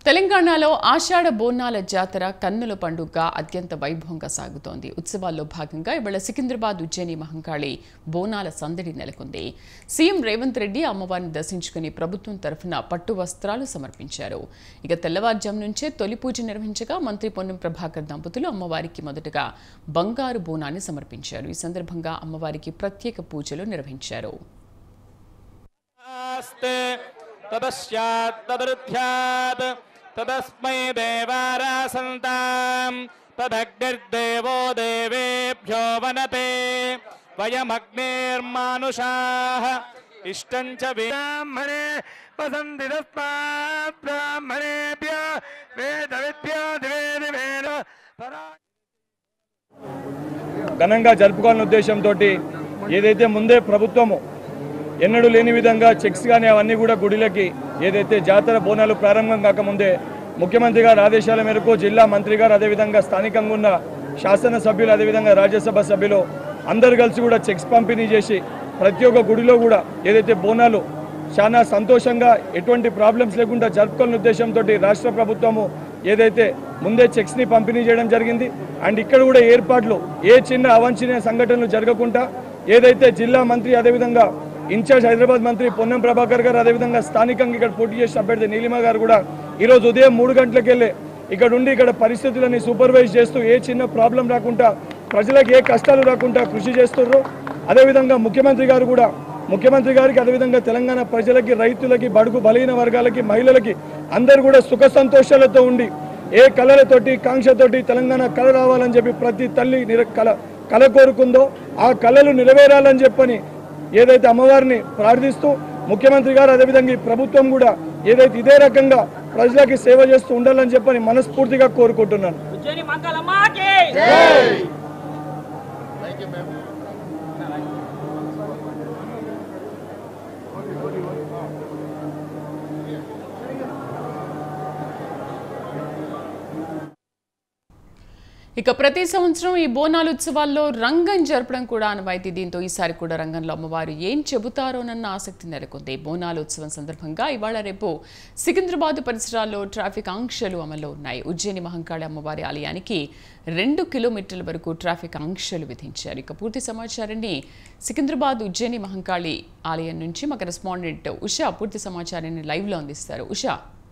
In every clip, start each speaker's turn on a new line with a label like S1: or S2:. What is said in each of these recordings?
S1: తెలంగాణలో ఆషాఢ బోనాల జాతర కన్నుల పండుగ అత్యంత వైభవంగా సాగుతోంది. ఉత్సవాల్లో భాగంగా ఇవాళ సికింద్రాబాద్ ఉజ్జయిని మహంకాళి బోనాల సందడి నెలకొంది. సీఎం రేవంత్ రెడ్డి అమ్మవారిని దర్శించుకుని ప్రభుత్వం తరఫున పట్టు వస్త్రాలు సమర్పించారు. ఇక తెల్లవారుజాము నుంచే తొలి పూజ నిర్వహించగా మంత్రి పొన్నం ప్రభాకర్ దంపతులు అమ్మవారికి మొదటగా బంగారు బోనాన్ని సమర్పించారు. ఈ సందర్భంగా అమ్మవారికి ప్రత్యేక పూజలు నిర్వహించారు.
S2: तदस्मै देवारासन्तां तदग्निर्देवो देवेभ्यो वनते वयमग्निर्मानुषाः इष्टं च ब्राह्मणे वसन्ति तस्मात् ब्राह्मणेभ्यो वेदविद्यो दिवे दिवेन
S3: ఘనంగా జరుపుకోవాలనే ఉద్దేశంతో ఏదైతే ముందే ప్రభుత్వము ఎన్నడూ లేని విధంగా చెక్స్ కానీ అవన్నీ కూడా గుడిలకి ఏదైతే జాతర బోనాలు ప్రారంభం కాకముందే ముఖ్యమంత్రి గారి ఆదేశాల మేరకు జిల్లా మంత్రి గారు అదేవిధంగా స్థానికంగా ఉన్న శాసనసభ్యులు అదేవిధంగా రాజ్యసభ సభ్యులు అందరు కలిసి కూడా చెక్స్ పంపిణీ చేసి ప్రతి ఒక్క గుడిలో కూడా ఏదైతే బోనాలు చాలా సంతోషంగా ఎటువంటి ప్రాబ్లమ్స్ లేకుండా జరుపుకోవాలనే ఉద్దేశంతో రాష్ట్ర ప్రభుత్వము ఏదైతే ముందే చెక్స్ని పంపిణీ చేయడం జరిగింది. అండ్ ఇక్కడ కూడా ఏర్పాట్లు ఏ చిన్న అవాంఛనీయ సంఘటనలు జరగకుండా ఏదైతే జిల్లా మంత్రి అదేవిధంగా ఇన్ఛార్జ్ హైదరాబాద్ మంత్రి పొన్నం ప్రభాకర్ గారు అదేవిధంగా స్థానికంగా ఇక్కడ పోటీ చేసిన అభ్యర్థి నీలిమ గారు కూడా ఈరోజు ఉదయం 3 గంటలకు వెళ్ళి ఇక్కడ ఉండి ఇక్కడ పరిస్థితులని సూపర్వైజ్ చేస్తూ ఏ చిన్న ప్రాబ్లం రాకుండా ప్రజలకు ఏ కష్టాలు రాకుండా కృషి చేస్తున్నారు. అదేవిధంగా ముఖ్యమంత్రి గారికి అదేవిధంగా తెలంగాణ ప్రజలకి రైతులకి బడుగు బలహీన వర్గాలకి మహిళలకి అందరూ కూడా సుఖ సంతోషాలతో ఉండి ఏ కళలతోటి కాంక్షతోటి తెలంగాణ కళ రావాలని చెప్పి ప్రతి తల్లి కళ కోరుకుందో ఆ కళలు నెరవేరాలని చెప్పని ఏదైతే అమ్మవారిని ప్రార్థిస్తూ ముఖ్యమంత్రి గారు అదేవిధంగా ఈ ప్రభుత్వం కూడా ఏదైతే ఇదే రకంగా ప్రజలకి సేవ చేస్తూ ఉండాలని చెప్పని మనస్ఫూర్తిగా కోరుకుంటున్నాను.
S1: ఇక ప్రతి సంవత్సరం ఈ బోనాలు ఉత్సవాల్లో రంగం జరపడం కూడా ఆనవాయితీ. దీంతో ఈసారి కూడా రంగంలో అమ్మవారు ఏం చెబుతారోనన్న ఆసక్తి నెలకొంది. బోనాలు ఉత్సవం సందర్భంగా ఇవాళ రేపు సికింద్రాబాద్ పరిసరాల్లో ట్రాఫిక్ ఆంక్షలు అమల్లో ఉన్నాయి. ఉజ్జయిని మహంకాళి అమ్మవారి ఆలయానికి 2 కిలోమీటర్ల వరకు ట్రాఫిక్ ఆంక్షలు విధించారు. ఇక పూర్తి సమాచారాన్ని సికింద్రాబాద్ ఉజ్జయిని మహంకాళి ఆలయం నుంచి మా కరెస్పాండెంట్ ఉషా పూర్తి సమాచారాన్ని లైవ్లో అందిస్తారు. ఉషా,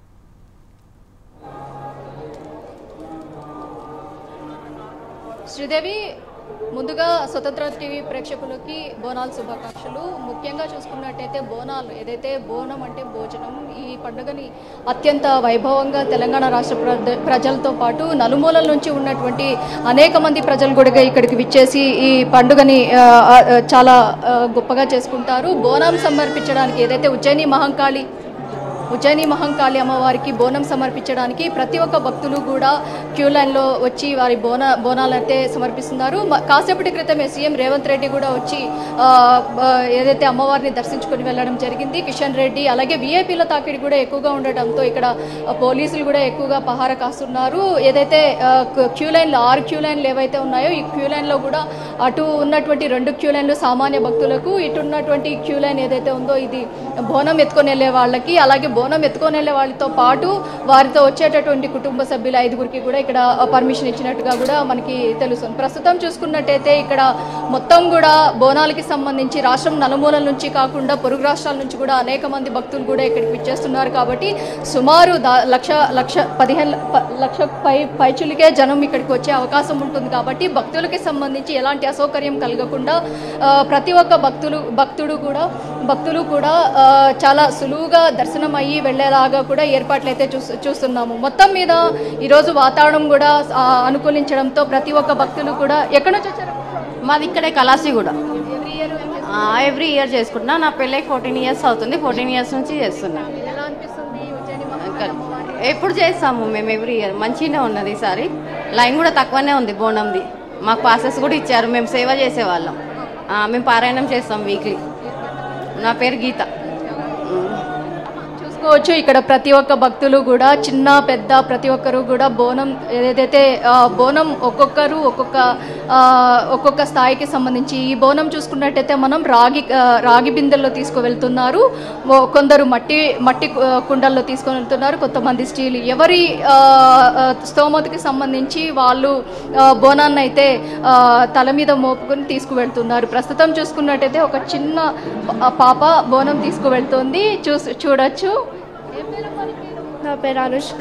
S4: శ్రీదేవి, ముందుగా స్వతంత్ర టీవీ ప్రేక్షకులకి బోనాల శుభాకాంక్షలు. ముఖ్యంగా చూసుకున్నట్టయితే బోనాలు ఏదైతే బోనం అంటే భోజనం, ఈ పండుగని అత్యంత వైభవంగా తెలంగాణ రాష్ట్ర ప్రజలతో పాటు నలుమూలల నుంచి ఉన్నటువంటి అనేక మంది ప్రజలు కూడా ఇక్కడికి విచ్చేసి ఈ పండుగని చాలా గొప్పగా చేసుకుంటారు. బోనం సమర్పించడానికి ఏదైతే ఉజ్జయిని మహంకాళి అమ్మవారికి బోనం సమర్పించడానికి ప్రతి ఒక్క భక్తులు కూడా క్యూ లైన్లో వచ్చి వారి బోనాలైతే సమర్పిస్తున్నారు. కాసేపటి క్రితమే సీఎం రేవంత్ రెడ్డి కూడా వచ్చి ఏదైతే అమ్మవారిని దర్శించుకొని వెళ్ళడం జరిగింది. కిషన్ రెడ్డి అలాగే వీఐపీల తాకిడి కూడా ఎక్కువగా ఉండటంతో ఇక్కడ పోలీసులు కూడా ఎక్కువగా పహారా కాస్తున్నారు. ఏదైతే క్యూ లైన్లు 6 క్యూ లైన్లు ఏవైతే ఉన్నాయో ఈ క్యూ లైన్లో కూడా అటు ఉన్నటువంటి 2 క్యూ లైన్లు సామాన్య భక్తులకు, ఇటు ఉన్నటువంటి క్యూ లైన్ ఏదైతే ఉందో ఇది బోనం ఎత్తుకొని వెళ్ళే వాళ్ళకి, అలాగే బోనం ఎత్తుకొని వెళ్ళే వాళ్ళతో పాటు వారితో వచ్చేటటువంటి కుటుంబ సభ్యులు 5గురికి కూడా ఇక్కడ పర్మిషన్ ఇచ్చినట్టుగా కూడా మనకి తెలుస్తుంది. ప్రస్తుతం చూసుకున్నట్టయితే ఇక్కడ మొత్తం కూడా బోనాలకి సంబంధించి రాష్ట్రం నలుమూలల నుంచి కాకుండా పొరుగు రాష్ట్రాల నుంచి కూడా అనేక మంది భక్తులు కూడా ఇక్కడికి విచ్చేస్తున్నారు. కాబట్టి సుమారు 1,15,00,000 పైచులకే జనం ఇక్కడికి వచ్చే అవకాశం ఉంటుంది. కాబట్టి భక్తులకి సంబంధించి ఎలాంటి అసౌకర్యం కలగకుండా ప్రతి ఒక్క భక్తులు కూడా చాలా సులువుగా దర్శనం అయ్యి వెళ్లేలాగా కూడా ఏర్పాట్లు అయితే చూస్తున్నాము. మొత్తం మీద ఈరోజు వాతావరణం కూడా అనుకూలించడంతో ప్రతి ఒక్క భక్తులు కూడా ఎక్కడి నుంచి వచ్చారు?
S5: మాది ఇక్కడే కలాసిగూడ. ఎవ్రీ ఇయర్ చేసుకుంటున్నా. నా పెళ్ళై 14 ఇయర్స్ అవుతుంది. 14 ఇయర్స్ నుంచి చేస్తున్నాను. ఎప్పుడు చేస్తాము మేము ఎవ్రీ ఇయర్. మంచిగానే ఉన్నది. ఈసారి లైన్ కూడా తక్కువనే ఉంది బోనంది. మాకు పాసెస్ కూడా ఇచ్చారు. మేము సేవ చేసేవాళ్ళం. మేము పారాయణం చేస్తాం వీక్లీ. నా పేరు గీత.
S4: చూసుకోవచ్చు ఇక్కడ ప్రతి ఒక్క భక్తులు కూడా చిన్న పెద్ద ప్రతి ఒక్కరు కూడా బోనం ఏదైతే బోనం ఒక్కొక్క స్థాయికి సంబంధించి ఈ బోనం చూసుకున్నట్టయితే మనం రాగి బిందెల్లో తీసుకువెళ్తున్నారు, కొందరు మట్టి కుండల్లో తీసుకొని వెళ్తున్నారు, కొంతమంది స్టీల్. ఎవరి స్తోమతకి సంబంధించి వాళ్ళు బోనాన్ని అయితే తల మీద మోపుకొని తీసుకువెళ్తున్నారు. ప్రస్తుతం చూసుకున్నట్టయితే ఒక చిన్న పాప బోనం తీసుకువెళ్తుంది, చూడొచ్చు.
S6: నా పేరు అనుష్క.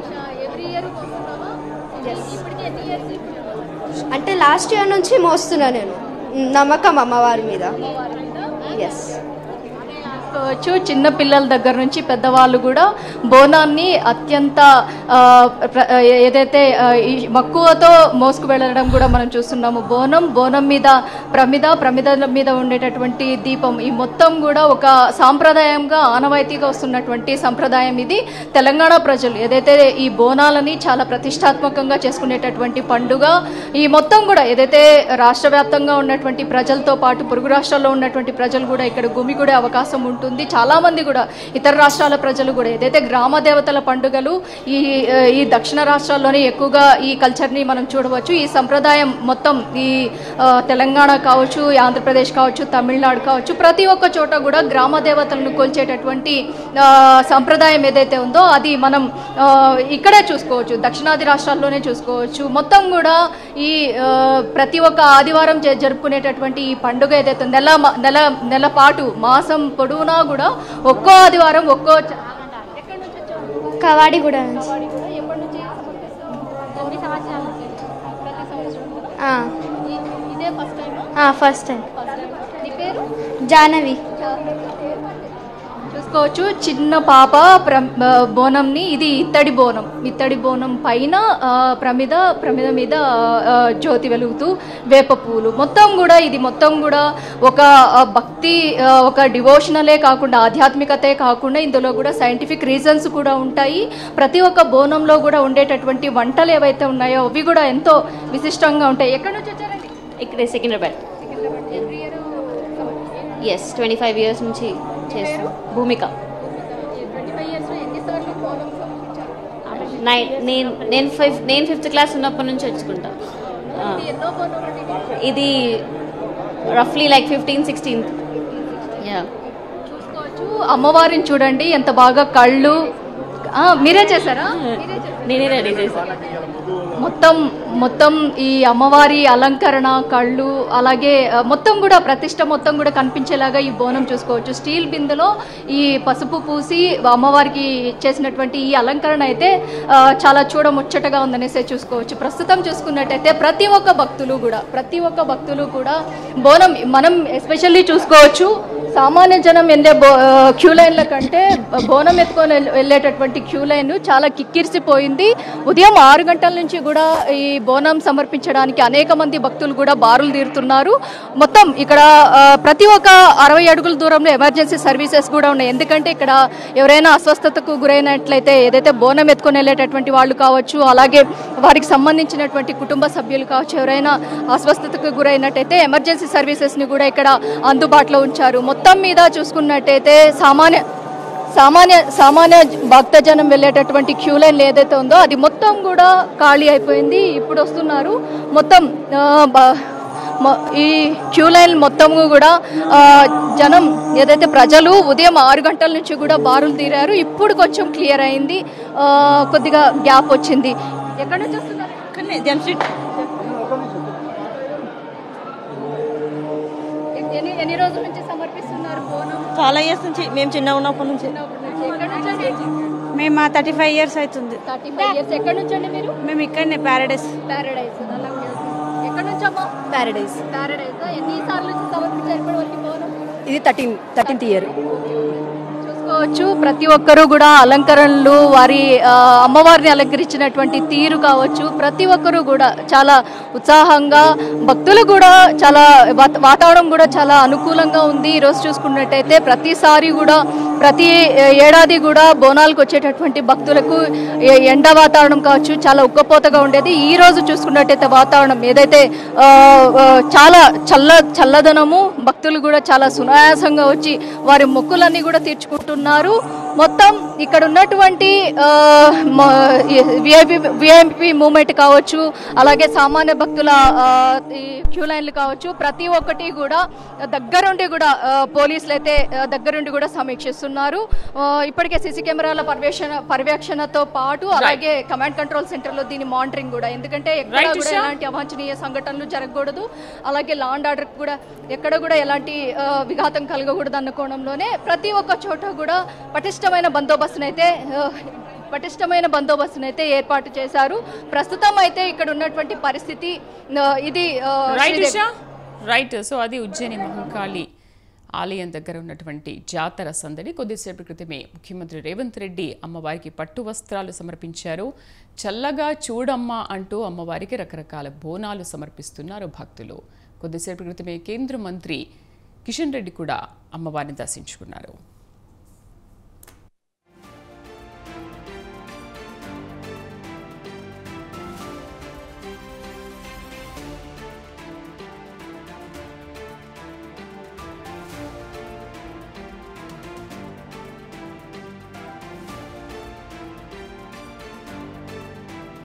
S6: అంటే లాస్ట్ ఇయర్ నుంచి మోస్తున్నా నేను, నమ్మకం అమ్మవారి మీద. ఎస్.
S4: చిన్న పిల్లల దగ్గర నుంచి పెద్దవాళ్ళు కూడా బోనాన్ని అత్యంత ఏదైతే ఈ మక్కువతో మోసుకు వెళ్ళడం కూడా మనం చూస్తున్నాము. బోనం మీద ప్రమిద మీద ఉండేటటువంటి దీపం, ఈ మొత్తం కూడా ఒక సాంప్రదాయంగా ఆనవాయితీగా వస్తున్నటువంటి సంప్రదాయం ఇది. తెలంగాణ ప్రజలు ఏదైతే ఈ బోనాలని చాలా ప్రతిష్టాత్మకంగా చేసుకునేటటువంటి పండుగ. ఈ మొత్తం కూడా ఏదైతే రాష్ట్ర వ్యాప్తంగా ఉన్నటువంటి ప్రజలతో పాటు పొరుగు రాష్ట్రాల్లో ఉన్నటువంటి ప్రజలు కూడా ఇక్కడ గుమిగూడే అవకాశం ఉంటుంది. చాలా మంది కూడా ఇతర రాష్ట్రాల ప్రజలు కూడా ఏదైతే గ్రామ దేవతల పండుగలు ఈ దక్షిణ రాష్ట్రాల్లోనే ఎక్కువగా ఈ కల్చర్ని మనం చూడవచ్చు. ఈ సంప్రదాయం మొత్తం ఈ తెలంగాణ కావచ్చు, ఆంధ్రప్రదేశ్ కావచ్చు, తమిళనాడు కావచ్చు, ప్రతి ఒక్క చోట కూడా గ్రామ దేవతలను కొల్చేటటువంటి సంప్రదాయం ఏదైతే ఉందో అది మనం ఇక్కడే చూసుకోవచ్చు, దక్షిణాది రాష్ట్రాల్లోనే చూసుకోవచ్చు. మొత్తం కూడా ఈ ప్రతి ఒక్క ఆదివారం జరుపుకునేటటువంటి ఈ పండుగ ఏదైతే నెల పాటు మాసం పొడవునా కూడా ఒక్కో ఆదివారం
S6: కవాడి కూడా ఫస్ట్ టైం. జాహ్నవి.
S4: చూసుకోవచ్చు చిన్న పాప బోనంని, ఇది ఇత్తడి బోనం పైన ప్రమిద మీద జ్యోతి వెలుగుతూ వేప పూలు, ఇది మొత్తం కూడా ఒక భక్తి, ఒక డివోషనలే కాకుండా ఆధ్యాత్మికతే కాకుండా ఇందులో కూడా సైంటిఫిక్ రీజన్స్ కూడా ఉంటాయి. ప్రతి ఒక్క బోనంలో కూడా ఉండేటటువంటి వంటలు ఏవైతే ఉన్నాయో అవి కూడా ఎంతో విశిష్టంగా ఉంటాయి. ఎక్కడి నుంచి వచ్చారండి?
S5: ఇక్కడే సికింద్రాబాద్. ఎస్, 25 years నుంచి చేస్తాను. భూమిక. నేను 5th క్లాస్ ఉన్నప్పటి నుంచి వచ్చుకుంటా. ఇది రఫ్లీ లైక్ 15-16.
S4: చూసుకోవచ్చు అమ్మవారిని చూడండి ఎంత బాగా కళ్ళు. మీరే చేశారా?
S5: నేనే రెడీ చేశాను.
S4: మొత్తం ఈ అమ్మవారి అలంకరణ, కళ్ళు, అలాగే మొత్తం కూడా ప్రతిష్ట మొత్తం కూడా కనిపించేలాగా ఈ బోనం చూసుకోవచ్చు. స్టీల్ బిందెలో ఈ పసుపు పూసి అమ్మవారికి చేసినటువంటి ఈ అలంకరణ అయితే చాలా చూడముచ్చటగా ఉందనేసి చూసుకోవచ్చు. ప్రస్తుతం చూసుకున్నట్టయితే ప్రతి ఒక్క భక్తులు కూడా బోనం మనం ఎస్పెషల్లీ చూసుకోవచ్చు. సామాన్య జనం వెళ్ళే క్యూ లైన్ల కంటే బోనం ఎత్తుకొని వెళ్ళేటటువంటి క్యూ లైన్ చాలా కిక్కిరిసిపోయింది. ఉదయం 6 గంటల నుంచి కూడా ఈ బోనం సమర్పించడానికి అనేక మంది భక్తులు కూడా బారులు తీరుతున్నారు. మొత్తం ఇక్కడ ప్రతి ఒక్క 60 అడుగుల దూరంలో ఎమర్జెన్సీ సర్వీసెస్ కూడా ఉన్నాయి. ఎందుకంటే ఇక్కడ ఎవరైనా అస్వస్థతకు గురైనట్లయితే ఏదైతే బోనం ఎత్తుకొని వెళ్ళేటటువంటి వాళ్ళు కావచ్చు, అలాగే వారికి సంబంధించినటువంటి కుటుంబ సభ్యులు కావచ్చు, ఎవరైనా అస్వస్థతకు గురైనట్టయితే ఎమర్జెన్సీ సర్వీసెస్ని కూడా ఇక్కడ అందుబాటులో ఉంచారు. మొత్తం మీద చూసుకున్నట్టయితే సామాన్య భక్తజనం వెళ్ళేటటువంటి క్యూ లైన్ ఏదైతే ఉందో అది మొత్తం కూడా ఖాళీ అయిపోయింది. ఇప్పుడు వస్తున్నారు మొత్తం ఈ క్యూ లైన్ మొత్తము కూడా జనం ఏదైతే ప్రజలు ఉదయం 6 గంటల నుంచి కూడా బారులు తీరారు. ఇప్పుడు కొంచెం క్లియర్ అయింది, కొద్దిగా గ్యాప్ వచ్చింది. ఎక్కడి నుంచి వస్తున్నారు? ఎన్ని రోజుల నుంచి సమర్పిస్తున్నారు బోనం?
S7: చాలా ఇయర్స్ నుంచి, మేము చిన్న ఉన్నప్పటి నుంచి. మేము 35 years అవుతుంది.
S4: 35 years. ఎక్కడి నుంచి అండి మీరు?
S7: మేము ఇక్కడనే ప్యారడైస్.
S4: ఎక్కడి నుంచి అమ్మా? ప్యారడైస్. ఎన్నిసార్లు సమర్పించారు ఇప్పటి వరకు బోనం?
S7: ఇది 13th year.
S4: చూసుకోవచ్చు ప్రతి ఒక్కరూ కూడా అలంకరణలు, వారి అమ్మవారిని అలంకరించినటువంటి తీరు కావచ్చు, ప్రతి ఒక్కరూ కూడా చాలా ఉత్సాహంగా, భక్తులు కూడా చాలా వాతావరణం కూడా చాలా అనుకూలంగా ఉంది. ఈరోజు చూసుకున్నట్టయితే ప్రతిసారి కూడా ప్రతి ఏడాది కూడా బోనాలకు వచ్చేటటువంటి భక్తులకు ఎండ వాతావరణం కావచ్చు చాలా ఉక్కపోతగా ఉండేది. ఈ రోజు చూసుకున్నట్టయితే వాతావరణం ఏదైతే చాలా చల్లదనము, భక్తులు కూడా చాలా సునాయాసంగా వచ్చి వారి మొక్కులన్నీ కూడా తీర్చుకుంటున్నారు. మొత్తం ఇక్కడ ఉన్నటువంటి విఐపి మూవ్మెంట్ కావచ్చు, అలాగే సామాన్య భక్తుల ఈ క్యూ లైన్లు కావచ్చు, ప్రతి ఒక్కటి కూడా దగ్గరుండి కూడా పోలీసులు అయితే దగ్గరుండి కూడా సమీక్షిస్తున్నారు. ఇప్పటికే సీసీ కెమెరాల పర్యవేక్షణతో పాటు అలాగే కమాండ్ కంట్రోల్ సెంటర్ లో దీని మానిటరింగ్ కూడా, ఎందుకంటే ఎక్కడ కూడా ఎలాంటి అవాంఛనీయ సంఘటనలు జరగకూడదు, అలాగే లా అండ్ ఆర్డర్ కూడా ఎక్కడ కూడా ఎలాంటి విఘాతం కలగకూడదు అన్న కోణంలోనే ప్రతి ఒక్క చోట కూడా పటిష్టమైన బందోబస్తునైతే ఏర్పాటు చేశారు. ప్రస్తుతం అయితే ఇక్కడ ఉన్నటువంటి పరిస్థితి ఇది.
S1: రైట్. సో అది ఉజ్జయిని మహంకాళి ఆలయం దగ్గర ఉన్నటువంటి జాతర సందడి. కొద్దిసేపటి క్రితమే ముఖ్యమంత్రి రేవంత్ రెడ్డి అమ్మవారికి పట్టు వస్త్రాలు సమర్పించారు. చల్లగా చూడమ్మా అంటూ అమ్మవారికి రకరకాల బోనాలు సమర్పిస్తున్నారు భక్తులు. కొద్దిసేపటి క్రితమే కేంద్ర మంత్రి కిషన్ రెడ్డి కూడా అమ్మవారిని దర్శించుకున్నారు.